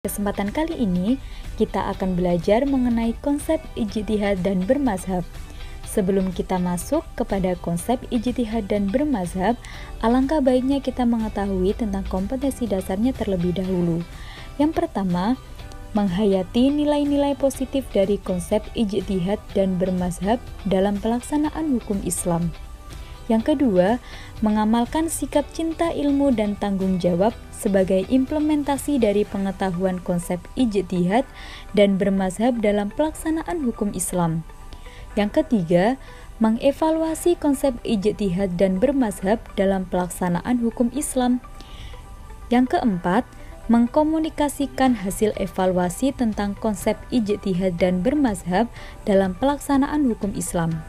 Kesempatan kali ini, kita akan belajar mengenai konsep ijtihad dan bermazhab. Sebelum kita masuk kepada konsep ijtihad dan bermazhab, alangkah baiknya kita mengetahui tentang kompetensi dasarnya terlebih dahulu. Yang pertama, menghayati nilai-nilai positif dari konsep ijtihad dan bermazhab dalam pelaksanaan hukum Islam. Yang kedua, mengamalkan sikap cinta ilmu dan tanggung jawab sebagai implementasi dari pengetahuan konsep ijtihad dan bermazhab dalam pelaksanaan hukum Islam. Yang ketiga, mengevaluasi konsep ijtihad dan bermazhab dalam pelaksanaan hukum Islam. Yang keempat, mengkomunikasikan hasil evaluasi tentang konsep ijtihad dan bermazhab dalam pelaksanaan hukum Islam.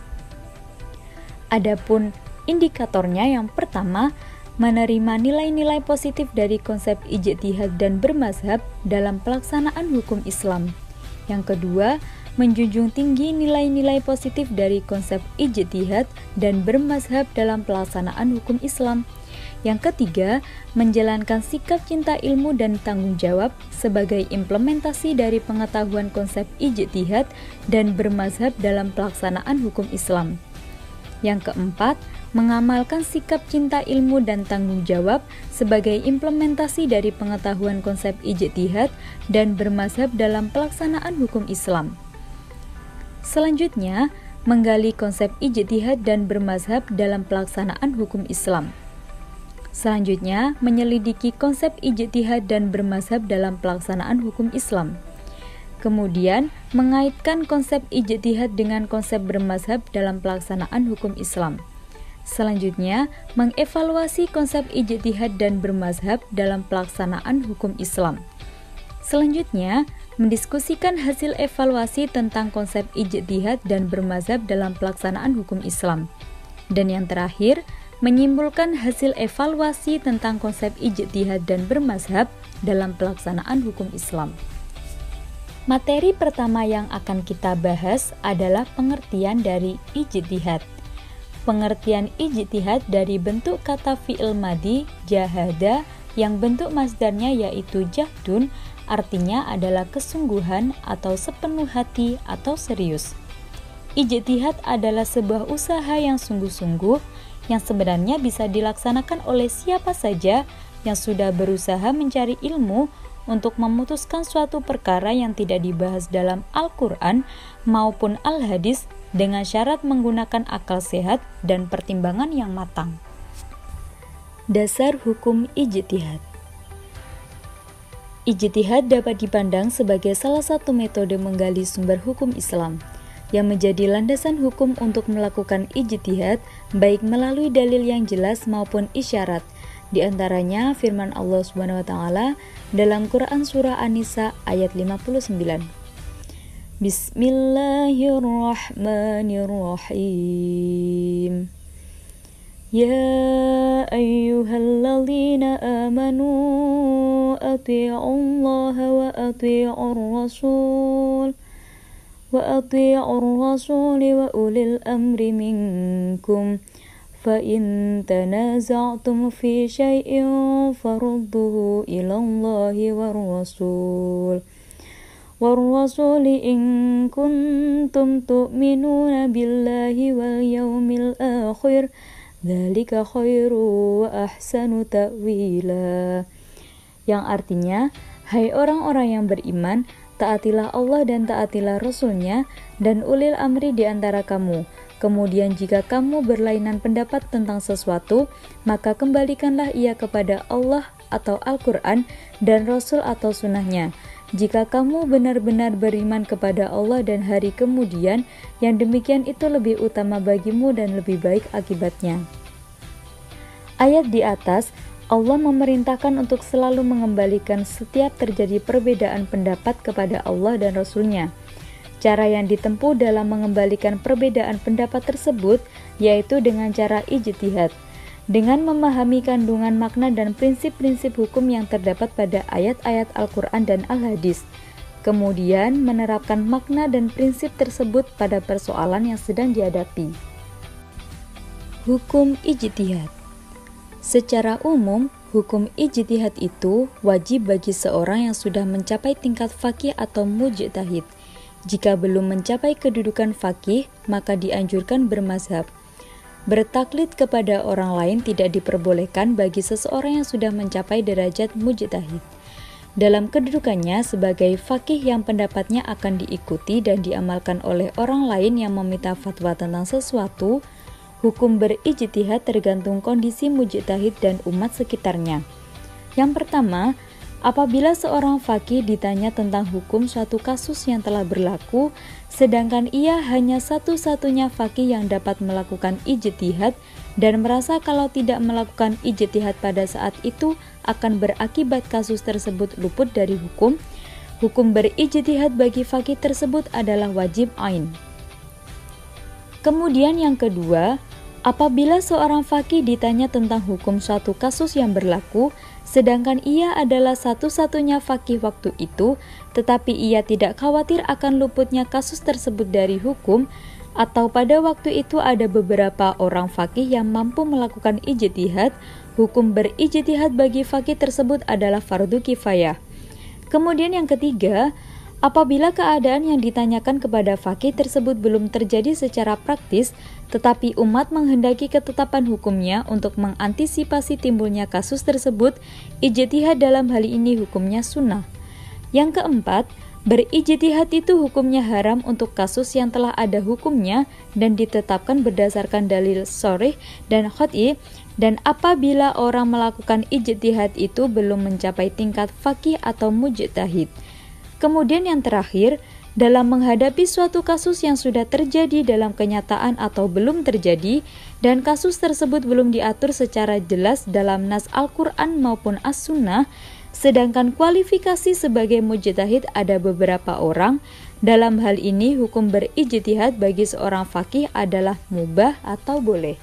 Adapun indikatornya, yang pertama, menerima nilai-nilai positif dari konsep ijtihad dan bermazhab dalam pelaksanaan hukum Islam. Yang kedua, menjunjung tinggi nilai-nilai positif dari konsep ijtihad dan bermazhab dalam pelaksanaan hukum Islam. Yang ketiga, menjalankan sikap cinta ilmu dan tanggung jawab sebagai implementasi dari pengetahuan konsep ijtihad dan bermazhab dalam pelaksanaan hukum Islam. Yang keempat, mengamalkan sikap cinta ilmu dan tanggung jawab sebagai implementasi dari pengetahuan konsep ijtihad dan bermazhab dalam pelaksanaan hukum Islam. Selanjutnya, menggali konsep ijtihad dan bermazhab dalam pelaksanaan hukum Islam. Selanjutnya, menyelidiki konsep ijtihad dan bermazhab dalam pelaksanaan hukum Islam. Kemudian, mengaitkan konsep ijtihad dengan konsep bermazhab dalam pelaksanaan hukum Islam. Selanjutnya, mengevaluasi konsep ijtihad dan bermazhab dalam pelaksanaan hukum Islam. Selanjutnya, mendiskusikan hasil evaluasi tentang konsep ijtihad dan bermazhab dalam pelaksanaan hukum Islam. Dan yang terakhir, menyimpulkan hasil evaluasi tentang konsep ijtihad dan bermazhab dalam pelaksanaan hukum Islam. Materi pertama yang akan kita bahas adalah pengertian dari ijtihad. Pengertian ijtihad dari bentuk kata fi'il madhi jahada yang bentuk masdarnya yaitu jahdun, artinya adalah kesungguhan atau sepenuh hati atau serius. Ijtihad adalah sebuah usaha yang sungguh-sungguh yang sebenarnya bisa dilaksanakan oleh siapa saja yang sudah berusaha mencari ilmu untuk memutuskan suatu perkara yang tidak dibahas dalam Al-Quran maupun Al-Hadis dengan syarat menggunakan akal sehat dan pertimbangan yang matang. Dasar hukum ijtihad. Ijtihad dapat dipandang sebagai salah satu metode menggali sumber hukum Islam yang menjadi landasan hukum untuk melakukan ijtihad baik melalui dalil yang jelas maupun isyarat. Di antaranya firman Allah Subhanahu wa taala dalam Quran surah An-Nisa ayat 59. Bismillahirrahmanirrahim. Ya ayyuhalladzina amanu athi'ullaha wa athi'ur rasul wa ulil amri minkum. فَإِن تَنَازَعْتُمْ فِي شَيْءٍ فَرُدُّوهُ إِلَى اللَّهِ وَالرَّسُولِ إِن كُنتُمْ تُؤْمِنُونَ بِاللَّهِ وَالْيَوْمِ الْآخِرِ ذَلِكَ خَيْرٌ وَأَحْسَنُ تَأْوِيلًا. Yang artinya, hai orang-orang yang beriman, taatilah Allah dan taatilah Rasul-Nya dan ulil amri di antara kamu. Kemudian jika kamu berlainan pendapat tentang sesuatu, maka kembalikanlah ia kepada Allah atau Al-Quran dan Rasul atau sunnahnya. Jika kamu benar-benar beriman kepada Allah dan hari kemudian, yang demikian itu lebih utama bagimu dan lebih baik akibatnya. Ayat di atas, Allah memerintahkan untuk selalu mengembalikan setiap terjadi perbedaan pendapat kepada Allah dan Rasul-Nya. Cara yang ditempuh dalam mengembalikan perbedaan pendapat tersebut yaitu dengan cara ijtihad, dengan memahami kandungan makna dan prinsip-prinsip hukum yang terdapat pada ayat-ayat Al-Quran dan Al-Hadis, kemudian menerapkan makna dan prinsip tersebut pada persoalan yang sedang dihadapi. Hukum ijtihad. Secara umum, Hukum ijtihad itu wajib bagi seorang yang sudah mencapai tingkat faqih atau mujtahid. Jika belum mencapai kedudukan faqih, maka dianjurkan bermazhab. Bertaklid kepada orang lain tidak diperbolehkan bagi seseorang yang sudah mencapai derajat mujtahid. Dalam kedudukannya sebagai faqih yang pendapatnya akan diikuti dan diamalkan oleh orang lain yang meminta fatwa tentang sesuatu, hukum berijtihad tergantung kondisi mujtahid dan umat sekitarnya. Yang pertama, apabila seorang faqih ditanya tentang hukum suatu kasus yang telah berlaku, sedangkan ia hanya satu-satunya faqih yang dapat melakukan ijtihad dan merasa kalau tidak melakukan ijtihad pada saat itu akan berakibat kasus tersebut luput dari hukum, hukum berijtihad bagi faqih tersebut adalah wajib ain. Kemudian yang kedua, apabila seorang faqih ditanya tentang hukum suatu kasus yang berlaku, sedangkan ia adalah satu-satunya faqih waktu itu, tetapi ia tidak khawatir akan luputnya kasus tersebut dari hukum, atau pada waktu itu ada beberapa orang faqih yang mampu melakukan ijtihad, hukum berijtihad bagi faqih tersebut adalah fardu kifayah. Kemudian yang ketiga, apabila keadaan yang ditanyakan kepada faqih tersebut belum terjadi secara praktis, tetapi umat menghendaki ketetapan hukumnya untuk mengantisipasi timbulnya kasus tersebut, ijtihad dalam hal ini hukumnya sunnah. Yang keempat, berijtihad itu hukumnya haram untuk kasus yang telah ada hukumnya dan ditetapkan berdasarkan dalil sharih dan qat'i, dan apabila orang melakukan ijtihad itu belum mencapai tingkat faqih atau mujtahid. Kemudian yang terakhir, dalam menghadapi suatu kasus yang sudah terjadi dalam kenyataan atau belum terjadi, dan kasus tersebut belum diatur secara jelas dalam nas Al-Quran maupun As-Sunnah, sedangkan kualifikasi sebagai mujtahid ada beberapa orang, dalam hal ini hukum berijtihad bagi seorang faqih adalah mubah atau boleh.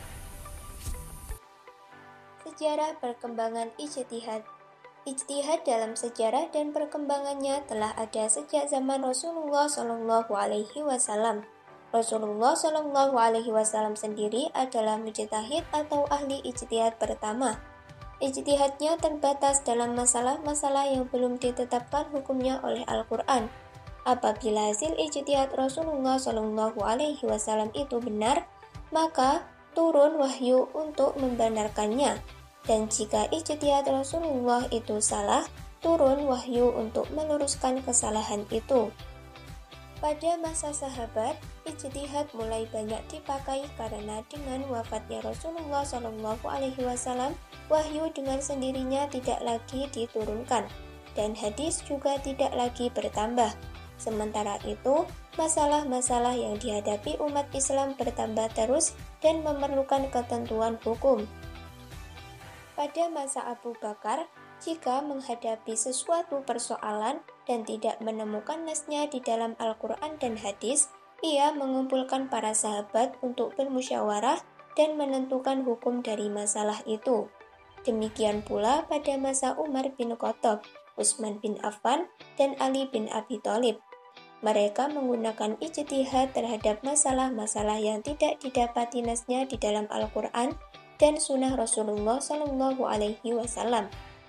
Sejarah perkembangan ijtihad. Ijtihad dalam sejarah dan perkembangannya telah ada sejak zaman Rasulullah Shallallahu Alaihi Wasallam. Rasulullah Shallallahu Alaihi Wasallam sendiri adalah mujtahid atau ahli ijtihad pertama. Ijtihadnya terbatas dalam masalah-masalah yang belum ditetapkan hukumnya oleh Al-Quran. Apabila hasil ijtihad Rasulullah Shallallahu Alaihi Wasallam itu benar, maka turun wahyu untuk membenarkannya. Dan jika ijtihad Rasulullah itu salah, turun wahyu untuk meluruskan kesalahan itu. Pada masa sahabat, ijtihad mulai banyak dipakai karena dengan wafatnya Rasulullah SAW, wahyu dengan sendirinya tidak lagi diturunkan, dan hadis juga tidak lagi bertambah. Sementara itu, masalah-masalah yang dihadapi umat Islam bertambah terus dan memerlukan ketentuan hukum. Pada masa Abu Bakar, jika menghadapi sesuatu persoalan dan tidak menemukan nasnya di dalam Al-Quran dan hadis, ia mengumpulkan para sahabat untuk bermusyawarah dan menentukan hukum dari masalah itu. Demikian pula pada masa Umar bin Khattab, Utsman bin Affan, dan Ali bin Abi Thalib. Mereka menggunakan ijtihad terhadap masalah-masalah yang tidak didapati nasnya di dalam Al-Quran dan sunnah Rasulullah Shallallahu Alaihi Wasallam.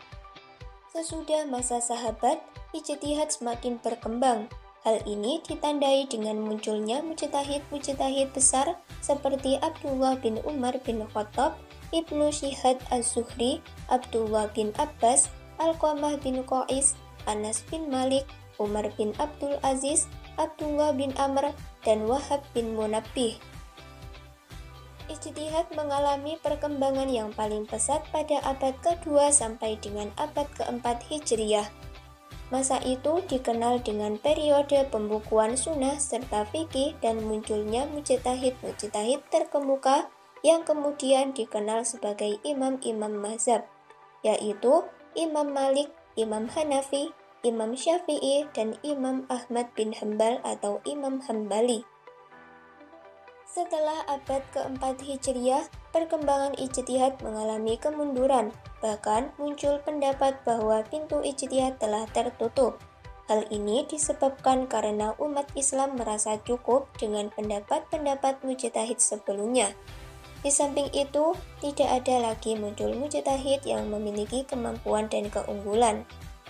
Sesudah masa sahabat, ijtihad semakin berkembang. Hal ini ditandai dengan munculnya mujtahid-mujtahid besar seperti Abdullah bin Umar bin Khattab, Ibnu Syihab Az-Zuhri, Abdullah bin Abbas, Alqamah bin Qais, Anas bin Malik, Umar bin Abdul Aziz, Abdullah bin Amr, dan Wahab bin Munabbih. Ijtihad mengalami perkembangan yang paling pesat pada abad ke-2 sampai dengan abad ke-4 Hijriyah. Masa itu dikenal dengan periode pembukuan sunnah serta fikih dan munculnya mujtahid-mujtahid terkemuka yang kemudian dikenal sebagai imam-imam mazhab, yaitu Imam Malik, Imam Hanafi, Imam Syafi'i, dan Imam Ahmad bin Hanbal atau Imam Hambali. Setelah abad ke-4 Hijriyah, perkembangan ijtihad mengalami kemunduran, bahkan muncul pendapat bahwa pintu ijtihad telah tertutup. Hal ini disebabkan karena umat Islam merasa cukup dengan pendapat-pendapat mujtahid sebelumnya. Di samping itu, tidak ada lagi muncul mujtahid yang memiliki kemampuan dan keunggulan.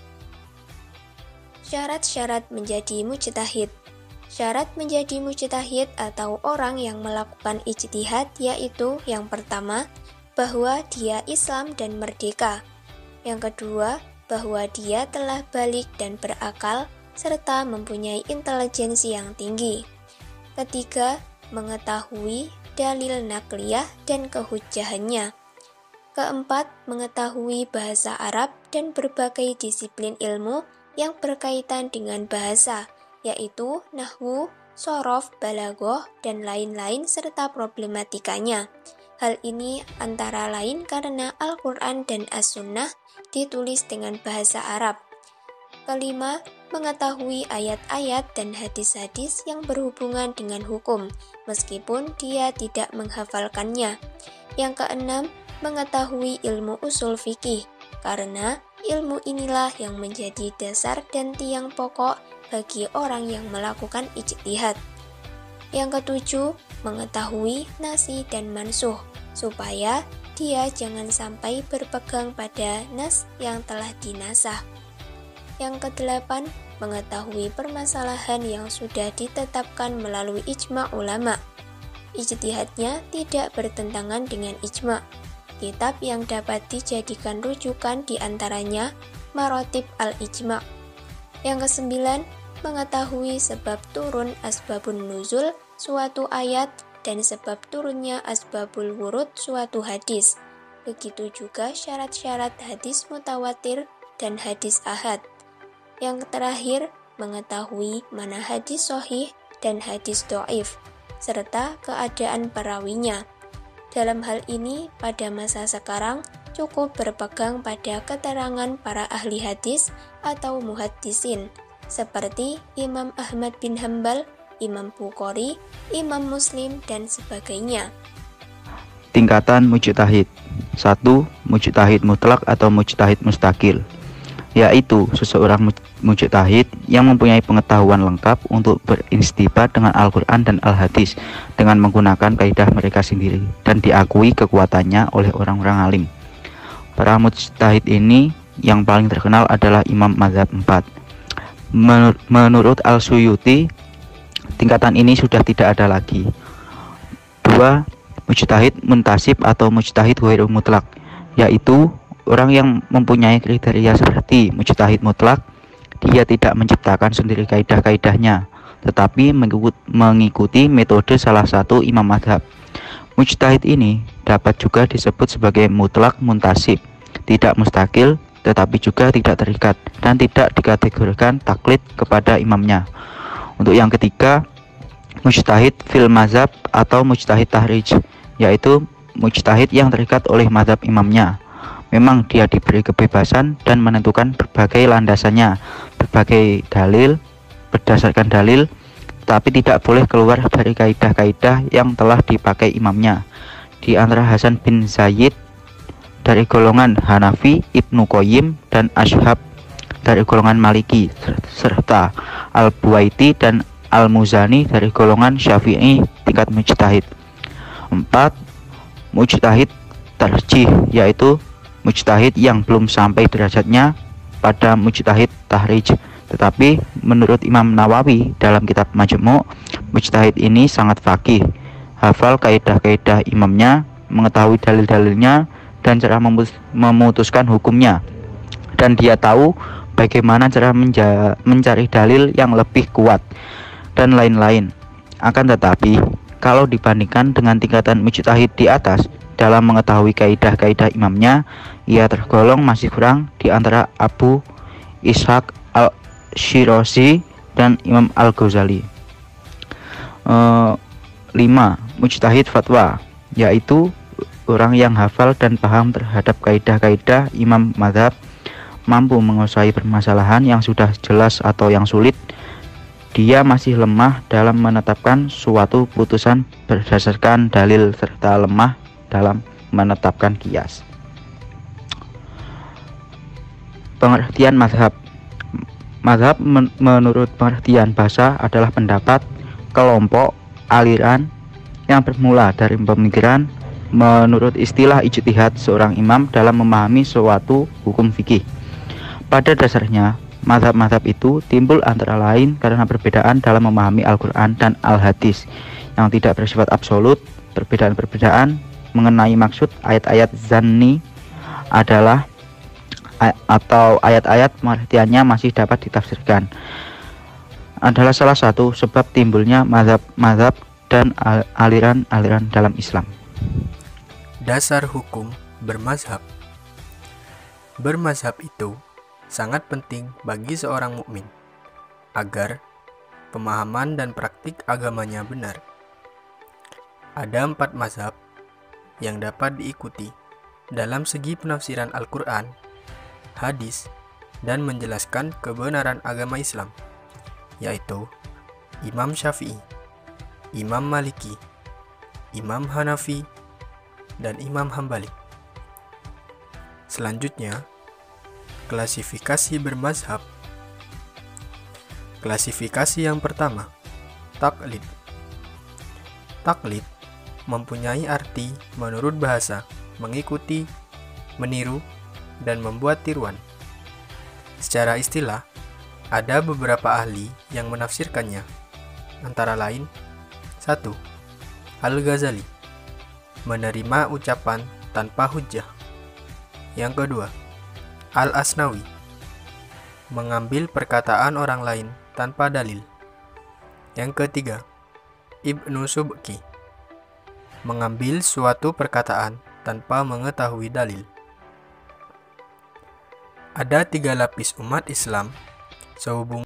Syarat-syarat menjadi mujtahid. Syarat menjadi mujtahid atau orang yang melakukan ijtihad yaitu yang pertama, bahwa dia Islam dan merdeka. Yang kedua, bahwa dia telah balik dan berakal serta mempunyai intelijensi yang tinggi. Ketiga, mengetahui dalil nakliyah dan kehujjahannya. Keempat, mengetahui bahasa Arab dan berbagai disiplin ilmu yang berkaitan dengan bahasa, yaitu nahwu, shorof, balaghah, dan lain-lain serta problematikanya. Hal ini antara lain karena Al-Quran dan As-Sunnah ditulis dengan bahasa Arab. Kelima, mengetahui ayat-ayat dan hadis-hadis yang berhubungan dengan hukum, meskipun dia tidak menghafalkannya. Yang keenam, mengetahui ilmu usul fikih, karena ilmu inilah yang menjadi dasar dan tiang pokok bagi orang yang melakukan ijtihad. Yang ketujuh, mengetahui nasi dan mansuh, supaya dia jangan sampai berpegang pada nas yang telah dinasah. Yang kedelapan, mengetahui permasalahan yang sudah ditetapkan melalui ijma' ulama. Ijtihadnya tidak bertentangan dengan ijma'. Kitab yang dapat dijadikan rujukan diantaranya Maratib al-Ijma'. Yang kesembilan, mengetahui sebab turun asbabun nuzul suatu ayat dan sebab turunnya asbabul wurud suatu hadis. Begitu juga syarat-syarat hadis mutawatir dan hadis ahad. Yang terakhir, mengetahui mana hadis sahih dan hadis dhaif, serta keadaan perawinya. Dalam hal ini, pada masa sekarang, cukup berpegang pada keterangan para ahli hadis atau muhaddisin, seperti Imam Ahmad bin Hambal, Imam Bukhari, Imam Muslim, dan sebagainya. Tingkatan mujtahid. 1. Mujtahid mutlak atau mujtahid mustaqil, yaitu seseorang mujtahid yang mempunyai pengetahuan lengkap untuk berinstibat dengan Al-Quran dan Al-Hadis dengan menggunakan kaidah mereka sendiri dan diakui kekuatannya oleh orang-orang alim. Para mujtahid ini yang paling terkenal adalah Imam Mazhab 4. Menurut Al-Suyuti, tingkatan ini sudah tidak ada lagi. 2. Mujtahid muntasib atau mujtahid ghairu mutlak, yaitu orang yang mempunyai kriteria seperti mujtahid mutlak. Dia tidak menciptakan sendiri kaidah-kaidahnya, tetapi mengikuti metode salah satu imam mazhab. Mujtahid ini dapat juga disebut sebagai mutlak muntasib, tidak mustakil, tetapi juga tidak terikat dan tidak dikategorikan taklid kepada imamnya. Untuk yang ketiga, mujtahid fil mazhab atau mujtahid tahrij, yaitu mujtahid yang terikat oleh mazhab imamnya. Memang dia diberi kebebasan dan menentukan berbagai landasannya, berbagai dalil, berdasarkan dalil, tapi tidak boleh keluar dari kaidah-kaidah yang telah dipakai imamnya. Di antara Hasan bin Zaid dari golongan Hanafi, Ibnu Qayyim dan Ashhab dari golongan Maliki, serta Al-Buwaiti dan Al-Muzani dari golongan Syafi'i tingkat mujtahid. 4. Mujtahid tarjih, yaitu mujtahid yang belum sampai derajatnya pada mujtahid tahrij. Tetapi menurut Imam Nawawi dalam kitab Majmu', mujtahid ini sangat faqih, hafal kaidah-kaidah imamnya, mengetahui dalil-dalilnya dan cara memutuskan hukumnya, dan dia tahu bagaimana cara mencari dalil yang lebih kuat dan lain-lain. Akan tetapi kalau dibandingkan dengan tingkatan mujtahid di atas dalam mengetahui kaidah-kaidah imamnya, ia tergolong masih kurang di antara Abu Ishaq al-Shirazi dan Imam al-Ghazali. 5. Mujtahid fatwa, yaitu orang yang hafal dan paham terhadap kaidah-kaidah imam mazhab, mampu menguasai permasalahan yang sudah jelas atau yang sulit. Dia masih lemah dalam menetapkan suatu putusan berdasarkan dalil serta lemah dalam menetapkan qiyas. Pengertian mazhab. Mazhab menurut pengertian bahasa adalah pendapat, kelompok, aliran yang bermula dari pemikiran menurut istilah ijtihad seorang imam dalam memahami suatu hukum fikih. Pada dasarnya, mazhab-mazhab itu timbul antara lain karena perbedaan dalam memahami Al-Quran dan Al-Hadis yang tidak bersifat absolut. Perbedaan-perbedaan mengenai maksud ayat-ayat zanni adalah atau ayat-ayat pengertiannya masih dapat ditafsirkan adalah salah satu sebab timbulnya mazhab-mazhab dan aliran-aliran dalam Islam. Dasar hukum bermazhab. Bermazhab itu sangat penting bagi seorang mukmin agar pemahaman dan praktik agamanya benar. Ada 4 mazhab yang dapat diikuti dalam segi penafsiran Al-Quran, hadis, dan menjelaskan kebenaran agama Islam, yaitu Imam Syafi'i, Imam Maliki, Imam Hanafi, dan Imam Hambali. Selanjutnya, klasifikasi bermazhab. Klasifikasi yang pertama, taklid. Taklid mempunyai arti menurut bahasa, mengikuti, meniru, dan membuat tiruan. Secara istilah, ada beberapa ahli yang menafsirkannya, antara lain 1. Al-Ghazali, menerima ucapan tanpa hujjah. Yang kedua, Al-Asnawi, mengambil perkataan orang lain tanpa dalil. Yang ketiga, Ibnu Subki, mengambil suatu perkataan tanpa mengetahui dalil. Ada 3 lapis umat Islam sehubung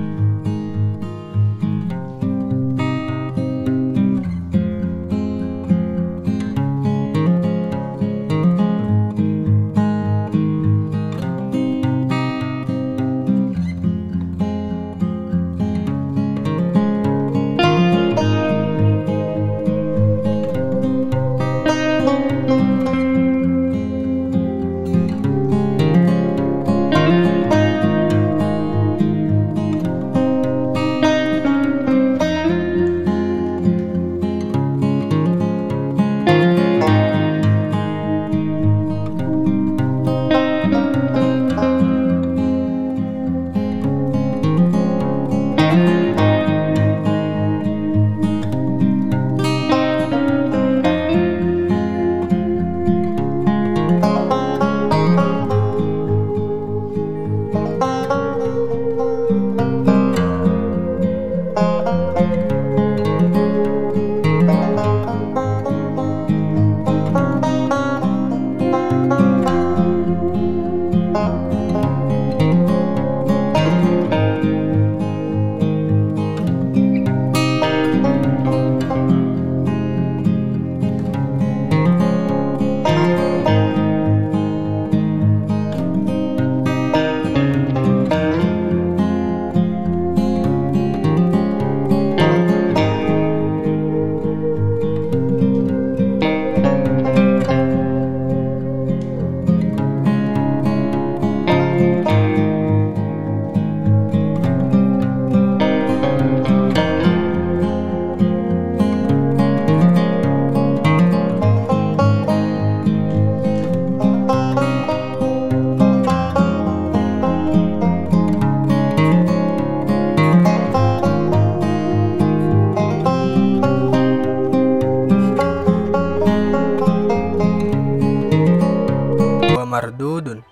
mardudun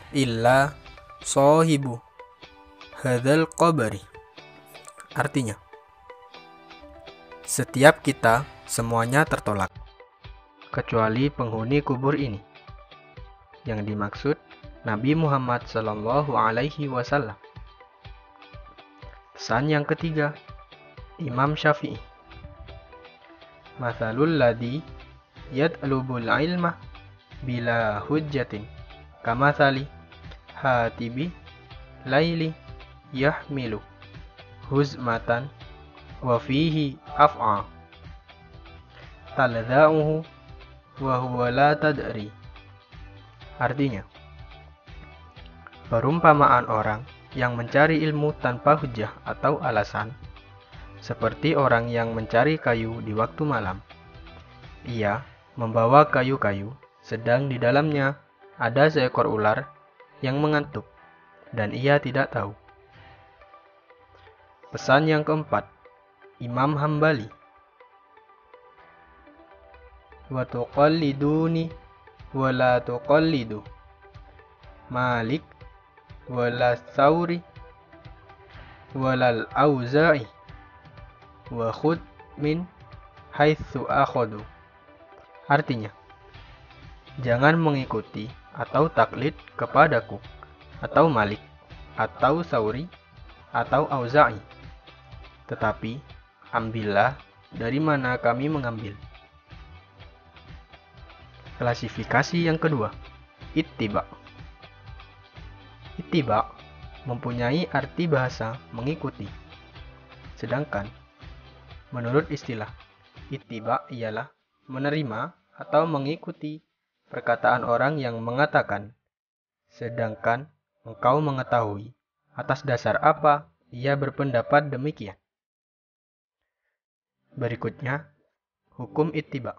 illa sahibu hadzal qabri. Artinya, setiap kita semuanya tertolak kecuali penghuni kubur ini. Yang dimaksud Nabi Muhammad sallallahu alaihi wasallam. Pesan yang ketiga, Imam Syafi'i. Mathalul ladzi yat'lubul ilma bila hujjatin kamathali hatibi laili yahmilu huzmatan wa fihi af'a taladza'uhu wa huwa la tadri. Artinya, perumpamaan orang yang mencari ilmu tanpa hujjah atau alasan, seperti orang yang mencari kayu di waktu malam. Ia membawa kayu-kayu, sedang di dalamnya ada seekor ular yang mengantuk, dan ia tidak tahu. Pesan yang keempat, Imam Hambali. Wa tuqalliduni wa la tuqallidu. Malik wa la Tsauri wa lal Auza'i wa khud min haitsu akhadu. Artinya, jangan mengikuti atau taklid kepadaku, atau Malik, atau Tsauri, atau Auza'i. Tetapi, ambillah dari mana kami mengambil. Klasifikasi yang kedua, ittiba. Ittiba mempunyai arti bahasa mengikuti. Sedangkan, menurut istilah, ittiba ialah menerima atau mengikuti perkataan orang yang mengatakan, sedangkan engkau mengetahui atas dasar apa ia berpendapat demikian. Berikutnya, hukum ittiba.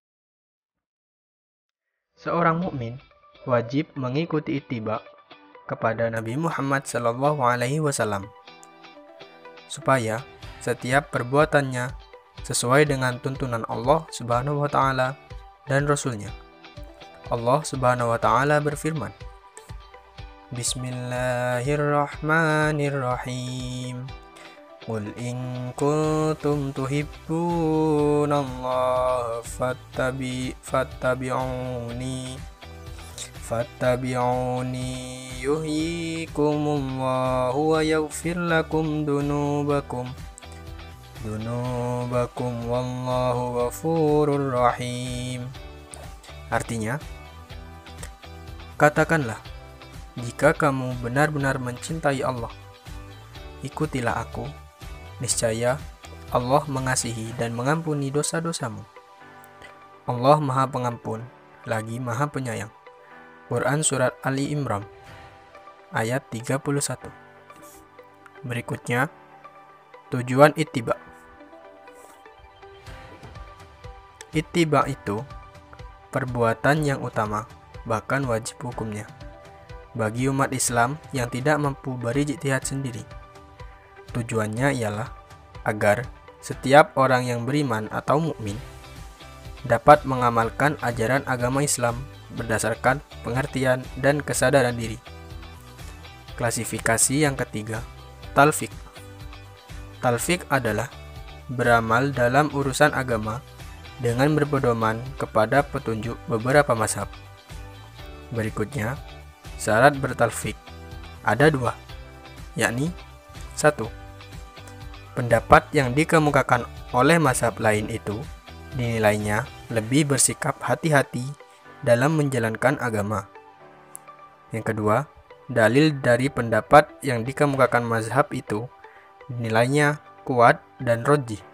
Seorang mukmin wajib mengikuti ittiba kepada Nabi Muhammad SAW supaya setiap perbuatannya sesuai dengan tuntunan Allah Subhanahu wa taala dan Rasul-Nya. Allah Subhanahu wa taala berfirman, Bismillahirrahmanirrahim. Qul in kuntum tuhibbunallaha fattabi'uni yuhyikumullahu wa yaghfir lakum dunubakum wallahu ghafurur rahim. Artinya, katakanlah, jika kamu benar-benar mencintai Allah, ikutilah aku. Niscaya Allah mengasihi dan mengampuni dosa-dosamu. Allah Maha Pengampun, lagi Maha Penyayang. Quran Surat Ali Imran, ayat 31. Berikutnya, tujuan ittiba. Ittiba itu perbuatan yang utama, bahkan wajib hukumnya, bagi umat Islam yang tidak mampu berijtihad sendiri. Tujuannya ialah agar setiap orang yang beriman atau mukmin dapat mengamalkan ajaran agama Islam berdasarkan pengertian dan kesadaran diri. Klasifikasi yang ketiga, talfik. Talfik adalah beramal dalam urusan agama dengan berpedoman kepada petunjuk beberapa mazhab. Berikutnya, syarat bertalfik. Ada 2, yakni 1. Pendapat yang dikemukakan oleh mazhab lain itu dinilainya lebih bersikap hati-hati dalam menjalankan agama. Yang kedua, dalil dari pendapat yang dikemukakan mazhab itu dinilainya kuat dan rajih.